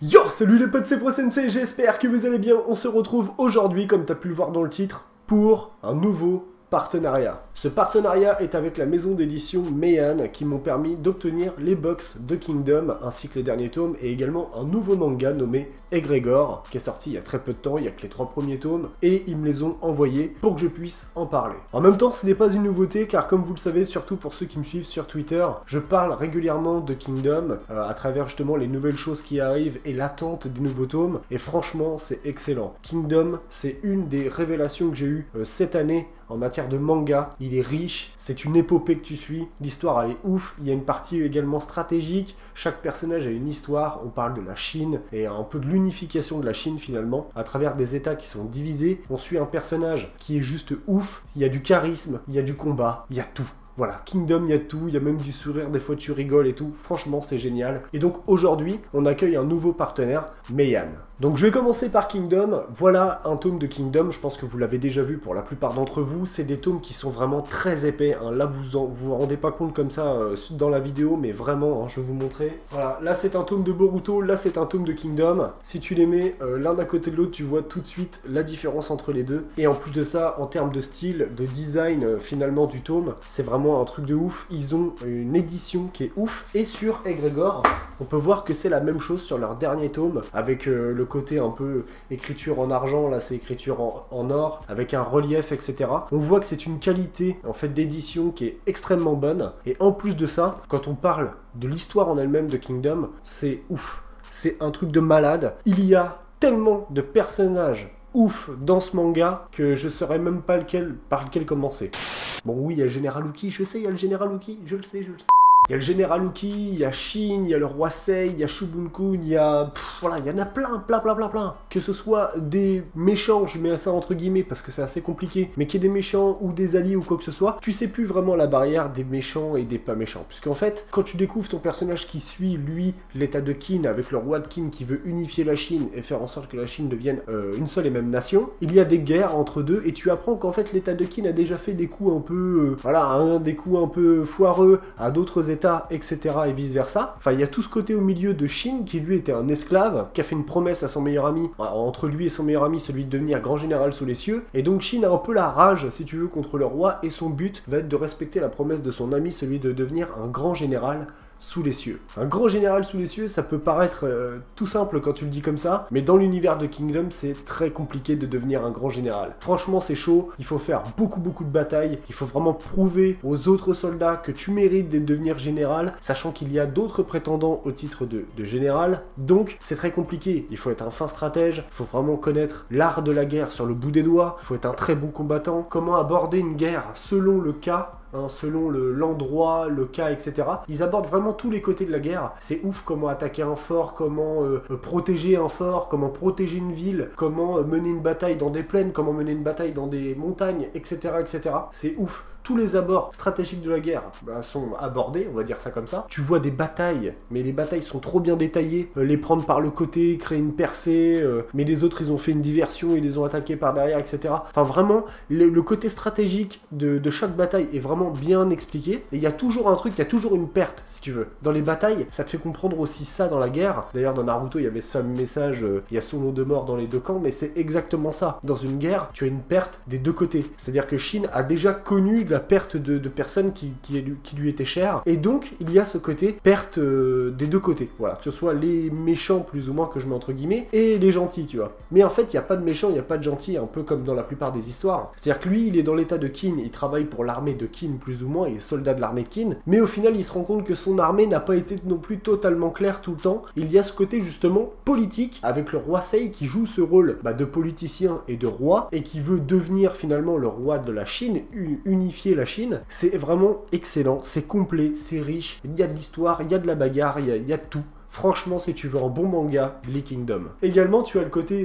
Yo, salut les potes, c'est ProSensei, j'espère que vous allez bien. On se retrouve aujourd'hui, comme tu as pu le voir dans le titre, pour un nouveau partenariat. Ce partenariat est avec la maison d'édition Meian qui m'ont permis d'obtenir les box de Kingdom ainsi que les derniers tomes et également un nouveau manga nommé Egregor qui est sorti il y a très peu de temps, il y a que les 3 premiers tomes et ils me les ont envoyés pour que je puisse en parler. En même temps, ce n'est pas une nouveauté car comme vous le savez, surtout pour ceux qui me suivent sur Twitter, je parle régulièrement de Kingdom à travers justement les nouvelles choses qui arrivent et l'attente des nouveaux tomes et franchement c'est excellent. Kingdom, c'est une des révélations que j'ai eues cette année en matière de manga. Il est riche, c'est une épopée que tu suis, l'histoire elle est ouf, il y a une partie également stratégique, chaque personnage a une histoire, on parle de la Chine et un peu de l'unification de la Chine finalement, à travers des états qui sont divisés, on suit un personnage qui est juste ouf, il y a du charisme, il y a du combat, il y a tout. Voilà, Kingdom, il y a tout, il y a même du sourire, des fois tu rigoles et tout, franchement c'est génial. Et donc aujourd'hui, on accueille un nouveau partenaire, Meian. Donc je vais commencer par Kingdom, voilà un tome de Kingdom, je pense que vous l'avez déjà vu pour la plupart d'entre vous, c'est des tomes qui sont vraiment très épais, hein. Là vous rendez pas compte comme ça dans la vidéo, mais vraiment, hein, je vais vous montrer. Voilà, là c'est un tome de Boruto, là c'est un tome de Kingdom, si tu les mets l'un à côté de l'autre, tu vois tout de suite la différence entre les deux. Et en plus de ça, en termes de style, de design finalement du tome, c'est vraiment un truc de ouf. Ils ont une édition qui est ouf et sur Egregor on peut voir que c'est la même chose sur leur dernier tome avec le côté un peu écriture en argent, là c'est écriture en or avec un relief etc. On voit que c'est une qualité en fait d'édition qui est extrêmement bonne et en plus de ça quand on parle de l'histoire en elle-même de Kingdom c'est ouf, c'est un truc de malade. Il y a tellement de personnages ouf dans ce manga que je saurais même pas par lequel commencer. Bon oui, il y a le Général Uki, je sais, il y a le Général Uki, je le sais. Il y a le Général Uki, il y a Shin, il y a le Roi Sei, il y a Shubun-kun, il y a... voilà, il y en a plein. Que ce soit des méchants, je mets ça entre guillemets parce que c'est assez compliqué, mais qu'il y ait des méchants ou des alliés ou quoi que ce soit, tu sais plus vraiment la barrière des méchants et des pas méchants. Puisqu'en fait, quand tu découvres ton personnage qui suit, lui, l'état de Qin, avec le roi de Qin qui veut unifier la Chine et faire en sorte que la Chine devienne une seule et même nation, il y a des guerres entre deux et tu apprends qu'en fait l'état de Qin a déjà fait des coups un peu... voilà, des coups un peu foireux à d'autres états, etc. et vice versa. Enfin, il y a tout ce côté au milieu de Shin qui lui était un esclave, qui a fait une promesse à son meilleur ami, entre lui et son meilleur ami, celui de devenir grand général sous les cieux. Et donc Shin a un peu la rage, si tu veux, contre le roi et son but va être de respecter la promesse de son ami, celui de devenir un grand général sous les cieux. Un grand général sous les cieux, ça peut paraître tout simple quand tu le dis comme ça, mais dans l'univers de Kingdom, c'est très compliqué de devenir un grand général. Franchement, c'est chaud, il faut faire beaucoup de batailles, il faut vraiment prouver aux autres soldats que tu mérites de devenir général, sachant qu'il y a d'autres prétendants au titre de général, donc c'est très compliqué. Il faut être un fin stratège, il faut vraiment connaître l'art de la guerre sur le bout des doigts, il faut être un très bon combattant, comment aborder une guerre selon le cas, selon l'endroit, le cas, etc. Ils abordent vraiment tous les côtés de la guerre. C'est ouf comment attaquer un fort, comment protéger un fort, comment protéger une ville, comment mener une bataille dans des plaines, comment mener une bataille dans des montagnes, etc. etc. C'est ouf. Tous les abords stratégiques de la guerre sont abordés, on va dire ça comme ça. Tu vois des batailles, mais les batailles sont trop bien détaillées. Les prendre par le côté, créer une percée, mais les autres ils ont fait une diversion, ils les ont attaqués par derrière, etc. Enfin vraiment, le côté stratégique de chaque bataille est vraiment bien expliqué. Et il y a toujours un truc, il y a toujours une perte, si tu veux. Dans les batailles, ça te fait comprendre aussi ça dans la guerre. D'ailleurs dans Naruto, il y avait ce message, il y a son lot de mort dans les deux camps, mais c'est exactement ça. Dans une guerre, tu as une perte des deux côtés. C'est-à-dire que Shin a déjà connu la perte de personnes qui lui étaient chères, et donc il y a ce côté perte des deux côtés, voilà, que ce soit les méchants plus ou moins que je mets entre guillemets, et les gentils, tu vois. Mais en fait, il n'y a pas de méchants, il n'y a pas de gentils, un peu comme dans la plupart des histoires. C'est-à-dire que lui, il est dans l'état de Qin, il travaille pour l'armée de Qin plus ou moins, il est soldat de l'armée de Qin, mais au final, il se rend compte que son armée n'a pas été non plus totalement claire tout le temps. Il y a ce côté justement politique, avec le roi Sei qui joue ce rôle de politicien et de roi, et qui veut devenir finalement le roi de la Chine, unifier la Chine. C'est vraiment excellent, c'est complet, c'est riche, il y a de l'histoire, il y a de la bagarre, il y a de tout. Franchement, si tu veux un bon manga, lis Kingdom. Également, tu as le côté aussi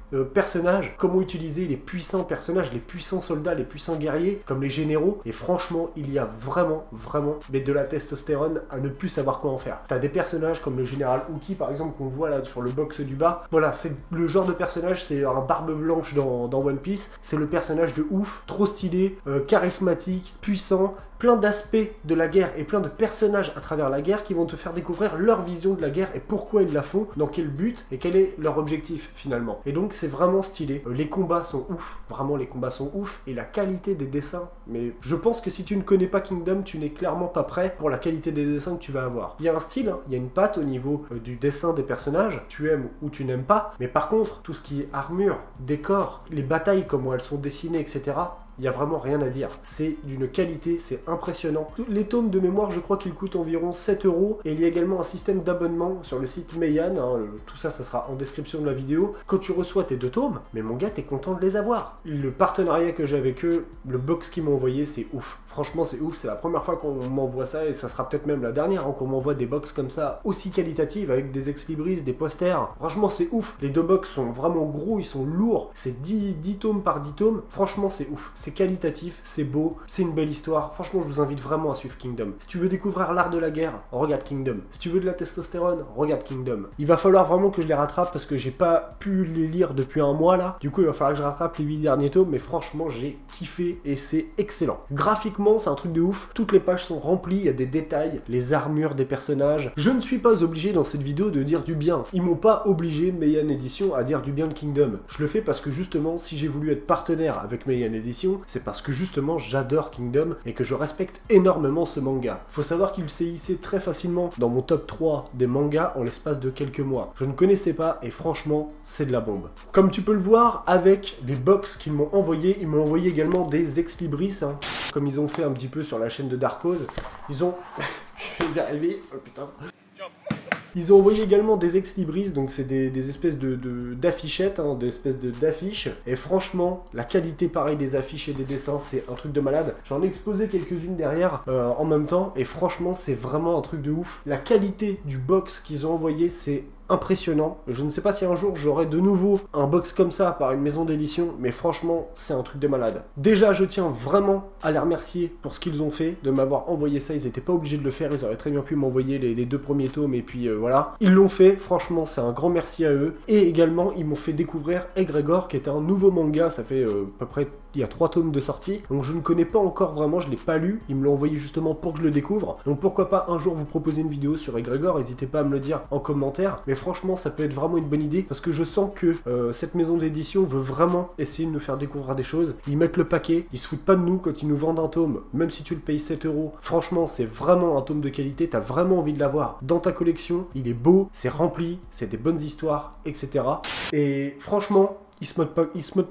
personnages, comment utiliser les puissants personnages, les puissants soldats, les puissants guerriers, comme les généraux. Et franchement, il y a vraiment, mais de la testostérone à ne plus savoir quoi en faire. T'as des personnages comme le général Houki par exemple qu'on voit là sur le box du bas. Voilà, c'est le genre de personnage, c'est un barbe blanche dans One Piece. C'est le personnage de ouf, trop stylé, charismatique, puissant, plein d'aspects de la guerre et plein de personnages à travers la guerre qui vont te faire découvrir leur vision de la guerre et pourquoi ils la font, dans quel but et quel est leur objectif finalement. Et donc c'est vraiment stylé. Les combats sont ouf, vraiment les combats sont ouf, et la qualité des dessins, mais je pense que si tu ne connais pas Kingdom, tu n'es clairement pas prêt pour la qualité des dessins que tu vas avoir. Il y a un style, hein, il y a une patte au niveau du dessin des personnages, tu aimes ou tu n'aimes pas, mais par contre, tout ce qui est armure, décor, les batailles, comment elles sont dessinées, etc., il n'y a vraiment rien à dire. C'est d'une qualité, c'est impressionnant. Les tomes de mémoire, je crois qu'ils coûtent environ 7 €. Et il y a également un système d'abonnement sur le site Meian. Hein, tout ça, ça sera en description de la vidéo. Quand tu reçois tes 2 tomes, mais mon gars, t'es content de les avoir. Le partenariat que j'ai avec eux, le box qu'ils m'ont envoyé, c'est ouf. Franchement, c'est ouf. C'est la première fois qu'on m'envoie ça, et ça sera peut-être même la dernière, hein, qu'on m'envoie des box comme ça, aussi qualitatives, avec des ex-libris, des posters. Franchement, c'est ouf. Les 2 box sont vraiment gros, ils sont lourds. C'est 10 tomes par 10 tomes. Franchement, c'est ouf. C'est qualitatif, c'est beau, c'est une belle histoire. Franchement, je vous invite vraiment à suivre Kingdom. Si tu veux découvrir l'art de la guerre, regarde Kingdom. Si tu veux de la testostérone, regarde Kingdom. Il va falloir vraiment que je les rattrape parce que j'ai pas pu les lire depuis un mois là. Du coup, il va falloir que je rattrape les 8 derniers tomes, mais franchement, j'ai kiffé et c'est excellent. Graphiquement, c'est un truc de ouf. Toutes les pages sont remplies, il y a des détails, les armures des personnages. Je ne suis pas obligé dans cette vidéo de dire du bien. Ils m'ont pas obligé, Meian Edition, à dire du bien de Kingdom. Je le fais parce que justement, si j'ai voulu être partenaire avec Meian Edition, c'est parce que justement j'adore Kingdom et que je respecte énormément ce manga. Faut savoir qu'il s'est hissé très facilement dans mon top 3 des mangas en l'espace de quelques mois. Je ne connaissais pas et franchement c'est de la bombe. Comme tu peux le voir avec les box qu'ils m'ont envoyé, ils m'ont envoyé également des ex-libris, hein, comme ils ont fait un petit peu sur la chaîne de Darkose. Ils ont... je vais y arriver, oh putain. Ils ont envoyé également des ex-libris, donc c'est des espèces d'affichettes, hein, des espèces d'affiches. Et franchement, la qualité pareil des affiches et des dessins, c'est un truc de malade. J'en ai exposé quelques-unes derrière en même temps, et franchement, c'est vraiment un truc de ouf. La qualité du box qu'ils ont envoyé, c'est impressionnant. Je ne sais pas si un jour j'aurai de nouveau un box comme ça par une maison d'édition, mais franchement c'est un truc de malade. Déjà je tiens vraiment à les remercier pour ce qu'ils ont fait, de m'avoir envoyé ça. Ils n'étaient pas obligés de le faire, ils auraient très bien pu m'envoyer les 2 premiers tomes et puis voilà. Ils l'ont fait, franchement c'est un grand merci à eux. Et également ils m'ont fait découvrir Egregor, qui était un nouveau manga, ça fait à peu près il y a 3 tomes de sortie, donc je ne connais pas encore vraiment, je l'ai pas lu, ils me l'ont envoyé justement pour que je le découvre. Donc pourquoi pas un jour vous proposer une vidéo sur Egregor, n'hésitez pas à me le dire en commentaire. Mais franchement ça peut être vraiment une bonne idée parce que je sens que cette maison d'édition veut vraiment essayer de nous faire découvrir des choses. Ils mettent le paquet, ils se foutent pas de nous quand ils nous vendent un tome, même si tu le payes 7 €. Franchement c'est vraiment un tome de qualité, t'as vraiment envie de l'avoir dans ta collection. Il est beau, c'est rempli, c'est des bonnes histoires, etc. Et franchement ils se moquent pas,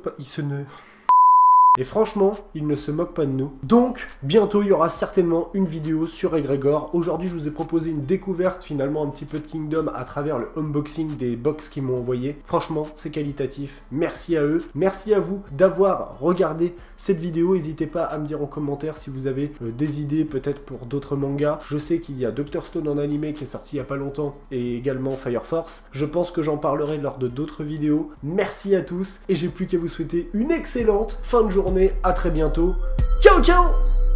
Et franchement, ils ne se moquent pas de nous. Donc, bientôt, il y aura certainement une vidéo sur Egregor. Aujourd'hui, je vous ai proposé une découverte, finalement, un petit peu de Kingdom à travers le unboxing des box qu'ils m'ont envoyé. Franchement, c'est qualitatif. Merci à eux. Merci à vous d'avoir regardé cette vidéo. N'hésitez pas à me dire en commentaire si vous avez des idées, peut-être pour d'autres mangas. Je sais qu'il y a Dr Stone en animé qui est sorti il n'y a pas longtemps, et également Fire Force. Je pense que j'en parlerai lors de d'autres vidéos. Merci à tous, et j'ai plus qu'à vous souhaiter une excellente fin de journée. À très bientôt. Ciao ciao.